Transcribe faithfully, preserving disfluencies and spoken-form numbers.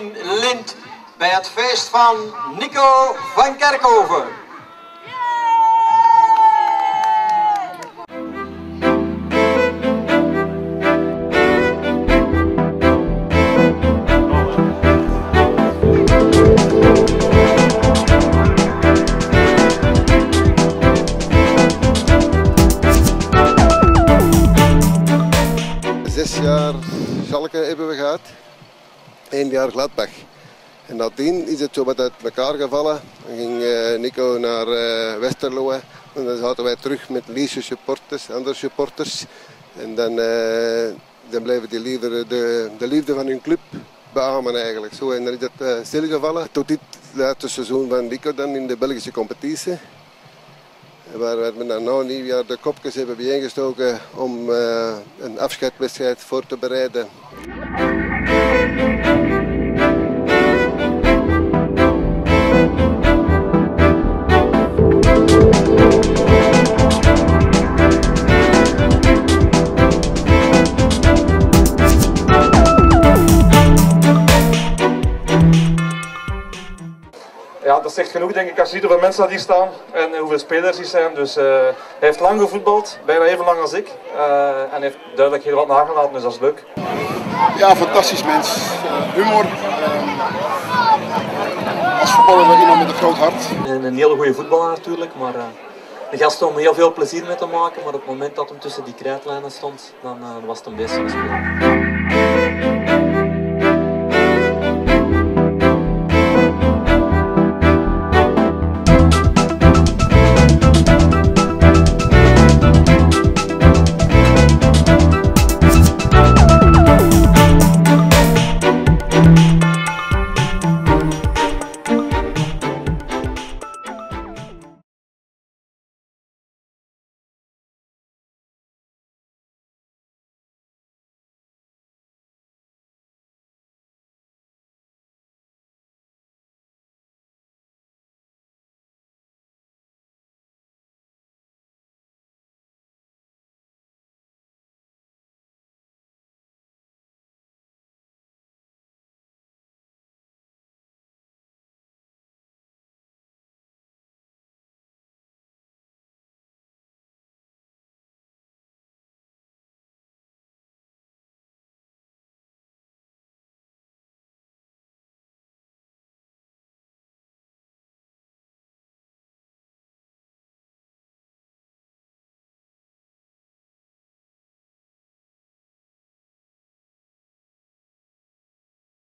in Lint bij het feest van Nico van Kerkhoven. Zes jaar Schalke hebben we gehad, één jaar Gladbach. En nadien is het zo wat uit elkaar gevallen. Dan ging uh, Nico naar uh, Westerlo en dan zaten wij terug met Liese supporters, andere supporters. En dan, uh, dan bleven die liever de, de liefde van hun club beamen eigenlijk. Zo, en dan is het uh, stilgevallen tot dit laatste seizoen van Nico dan in de Belgische competitie. Waar we dan na nieuwjaar de kopjes hebben bijeengestoken om uh, een afscheidswedstrijd voor te bereiden. Ja, dat zegt genoeg denk ik als je ziet hoeveel mensen dat hier staan en hoeveel spelers hier zijn. Dus uh, hij heeft lang gevoetbald, bijna even lang als ik. Uh, en heeft duidelijk heel wat nagelaten, dus dat is leuk. Ja, fantastisch mens. Uh, humor. Uh, als voetballer iemand met een groot hart. Een, een hele goede voetballer natuurlijk, maar uh, een gast om heel veel plezier mee te maken. Maar op het moment dat hij tussen die krijtlijnen stond, dan uh, was het een beest van een speler.